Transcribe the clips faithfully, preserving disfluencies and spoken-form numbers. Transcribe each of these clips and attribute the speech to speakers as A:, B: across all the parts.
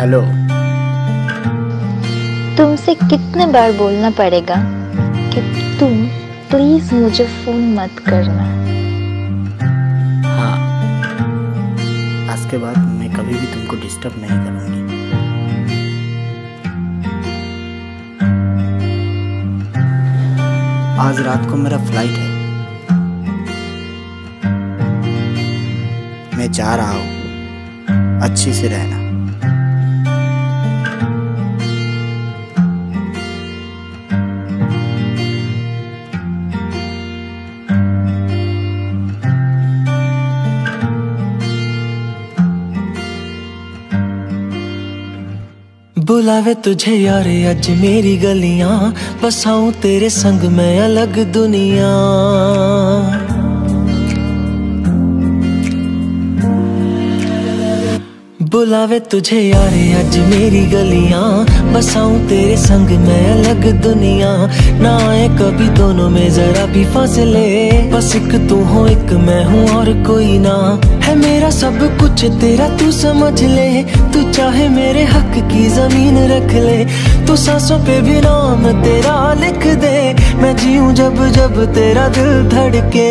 A: Hello.
B: तुमसे कितने बार बोलना पड़ेगा कि तुम प्लीज मुझे फोन मत करना।
A: हाँ, आज के बाद मैं कभी भी तुमको डिस्टर्ब नहीं करूंगी। आज रात को मेरा फ्लाइट है, मैं जा रहा हूँ, अच्छी से रहना।
C: बुलावे तुझे यारे अज मेरी गलियां, बसाऊं तेरे संग मैं अलग दुनिया। बुलावे तुझे यारे अज मेरी गलियां, बसाऊं तेरे संग मैं अलग दुनिया। ना आए कभी दोनों में जरा भी फासले, बस एक तू हो एक मैं हूँ और कोई ना। है मेरा सब कुछ तेरा तू समझ ले, तू चाहे मेरे हक की जमीन रख ले। तू सांसों पे भी नाम तेरा लिख दे, मैं जीऊं जब जब तेरा दिल धड़के।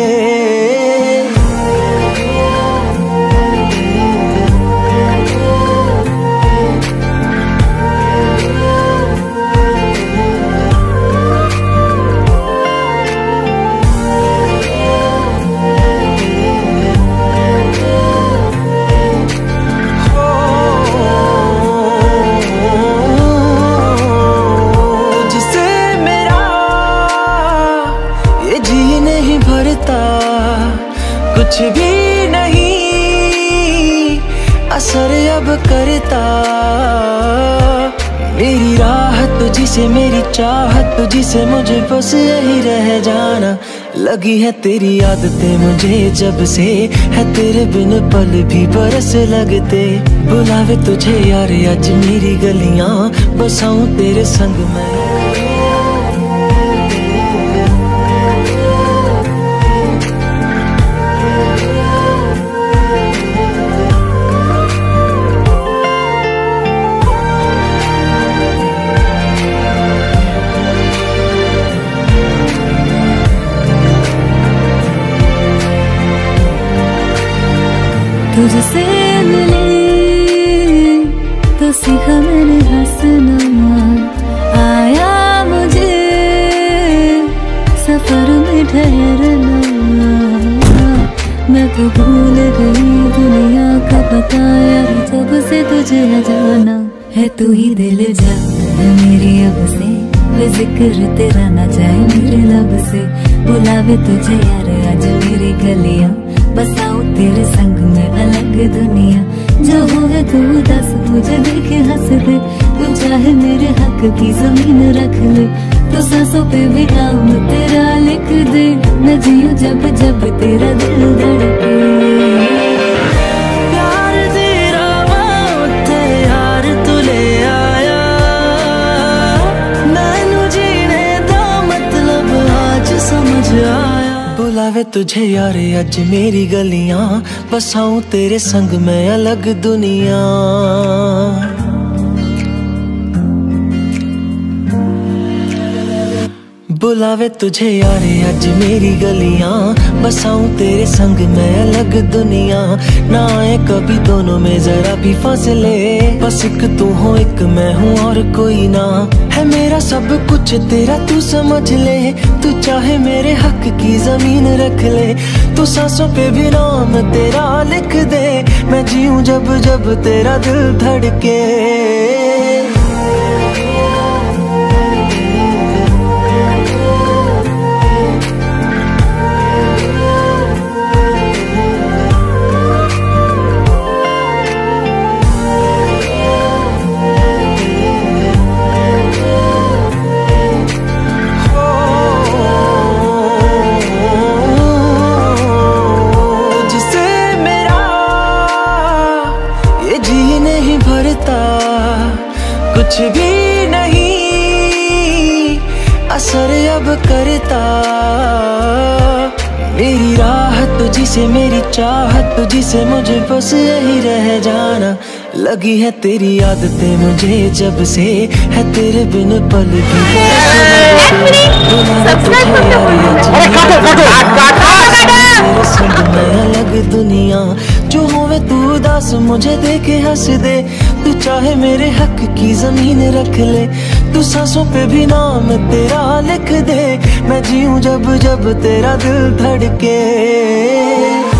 C: कुछ भी नहीं असर अब करता, मेरी राह तुझी से मेरी चाहत तुझी से, मुझे बस यही रह जाना। लगी है तेरी आदतें मुझे जब से, है तेरे बिन पल भी बरस लगते। बुलावे तुझे यार आज मेरी गलियां, बसाऊं तेरे संग मैं।
D: तुझसे मिले तो सीखा मैंने हंसना, आया मुझे सफर में ठहरना। मैं तो भूल गई दुनिया का पता यार, जब से तुझे जाना है। तू ही दिल जा है मेरी अब से, वे जिक्र तेरा ना जाए मेरे लब से। बुलावे तुझे यार आज मेरी गलियां, बसाऊं तेरे संग में अलग दुनिया। जो हो है तू दस मुझे देखे हंस दे, तू चाहे मेरे हक की जमीन रख ले। तो सांसों पे भी नाम तेरा लिख दे, मैं जीऊं जब जब तेरा दिल धड़के।
C: प्यार तेरा वाते यार तू ले आया, मैनू जीने दा मतलब आज समझ आया। बुलावे तुझे यारे अज मेरी गलियां, बसाऊं तेरे संग मैं अलग दुनिया। बुलावे तुझे यारे अज मेरी गलियां, बसाऊं तेरे संग मैं अलग दुनिया। ना आए कभी दोनों में जरा भी फासले, बस एक तू हो एक मैं हूँ और कोई ना। है मेरा सब कुछ तेरा तू समझ ले, तू चाहे मेरे हक की जमीन रख ले। तू सांसों पे भी नाम तेरा लिख दे, मैं जीऊं जब जब तेरा दिल धड़के। कुछ भी नहीं असर अब करता, मेरी राह तुझी से मेरी चाहत तुझी से, मुझे बस यही रह जाना। लगी है तेरी आदतें मुझे जब से, है तेरे बिन पल भी अलग दुनिया। जो होवे तू उदास मुझे देखे हंस दे, तू चाहे मेरे हक की जमीन रख ले, तू सांसों पे भी नाम तेरा लिख दे, मैं जीऊं जब जब तेरा दिल धड़के।